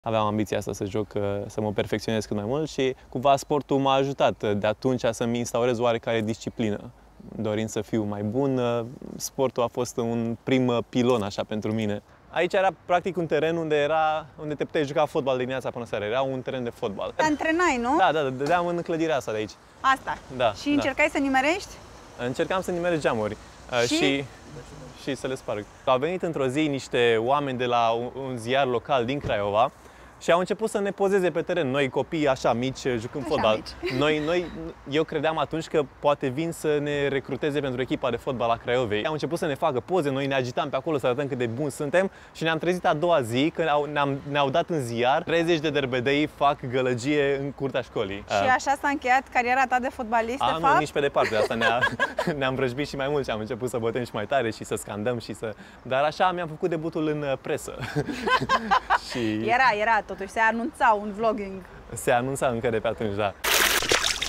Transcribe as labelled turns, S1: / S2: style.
S1: Aveam ambiția asta să joc, să mă perfecționez cât mai mult și cumva sportul m-a ajutat de atunci să-mi instaurez oarecare disciplină. Dorind să fiu mai bun, sportul a fost un prim pilon așa pentru mine. Aici era practic un teren unde te puteai juca fotbal dimineața până seara. Era un teren de fotbal.
S2: Te antrenai, nu?
S1: Da, dădeam în clădirea asta de aici.
S2: Asta.
S1: Da.
S2: Și încercai să nimerești?
S1: Încercam să nimeresc geamuri și să le sparg. Au venit într-o zi niște oameni de la un ziar local din Craiova și au început să ne pozeze pe teren, noi copii așa mici, jucând fotbal. Eu credeam atunci că poate vin să ne recruteze pentru echipa de fotbal a Craiovei. Au început să ne facă poze, noi ne agitam pe acolo să arătăm cât de buni suntem și ne-am trezit a doua zi când ne-au dat în ziar 30 de derbedei fac gălăgie în curtea școlii.
S2: Și așa s-a încheiat cariera ta de fotbalist, de fapt?
S1: Nu, nici pe departe. Asta ne-am vrăjbit și mai mult și am început să bătem și mai tare și să scandăm Dar așa mi-am făcut debutul în presă.
S2: Și... Era, totuși, se anunța un vlogging.
S1: Se anunța încă de pe atunci, da.